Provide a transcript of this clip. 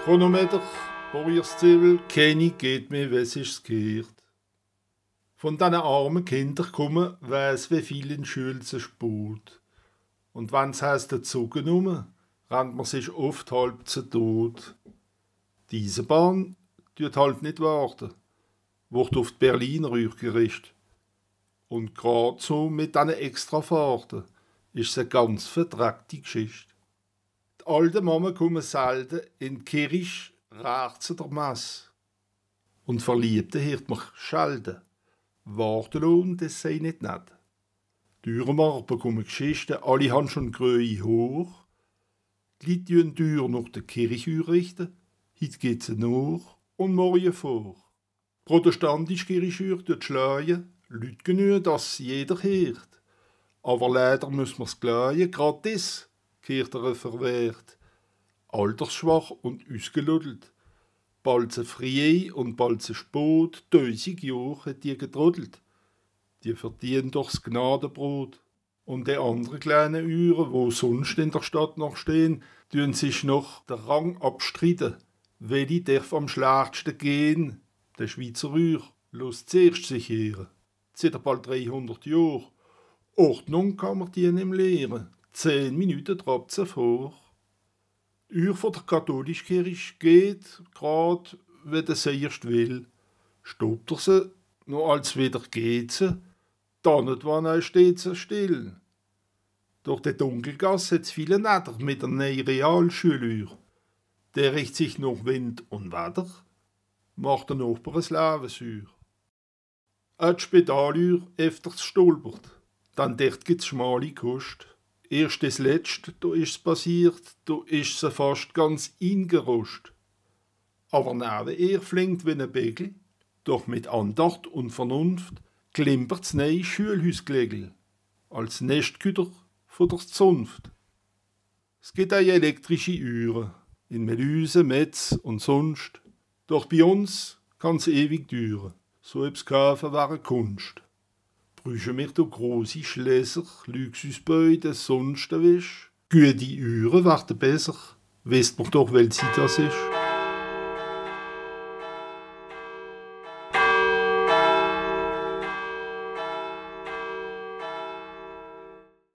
Chronometer, Bauerszivel, keine geht mehr, wes ist gehört. Von diesen armen Kindern kommen, weiss wie viel in Schule se spät. Und wenn's heisst dazu genommen, rennt man sich oft halb zu Tod. Diese Bahn tut halt nicht warten, wird auf die Berliner gerichtet. Und grad so mit diesen Extrafahrten ist es eine ganz verdreckte Geschichte. Die alten Mama kommen selten in die Kirche, rechts der Messe. Und Verliebte hört man schelten. Warten, das sei nicht nett. Die Türmer bekommen Geschichten, alle haben schon Gröhe hoch. Die Leute tun die Tür nach der Kirche richten, heute geht sie nach und morgen vor. Protestantisch Kirche tut schleien, Leute genug, dass jeder hört. Aber leider muss man's gleich, grad das gehört er verwehrt. Altersschwach und ausgeludelt. Bald se früh und bald se spät, 1000 Jahre hat die getrudelt. Die verdienen durchs Gnadenbrot. Und die anderen kleinen Uhren, wo sonst in der Stadt noch stehen, tun sich noch den Rang abstreiten. Welche darf am schlechtesten gehen? Der Schweizer Uhr lässt zuerst sich hören. Seit bald 300 Jahren. Ordnung kann man die nicht lehren. 10 Minuten trabt sie vor. Die Uhr von der katholischen Kirche geht, grad wenn der sie erst will. Stoppt er sie, nur als wieder geht sie, dann etwann steht sie still. Durch die Dunkelgasse hat's viele Netter mit der neuen Realschuluhr. Der richtet sich nach Wind und Wetter, macht der Nachbar ein Lebenseuer. Auch die Spitaluhr öfters stolpert, dann dort gibt's schmale Kost. Erst das Letzte, da ist's passiert, da ist sie fast ganz eingerostet. Aber neben ihr flinkt wie ein Begel, doch mit Andacht und Vernunft klimpert's neue Schulhausglegel, als Nestküder von der Zunft. Es gibt auch elektrische Uhren, in Melüse, Metz und sonst, doch bei uns kann's ewig dauern, so etwas kaufen wäre Kunst. Brüchen wir da grosse Schlösser, Luxusbäude, sonst was? Gute Uhren werden besser, wisst man doch, welche Zeit das ist.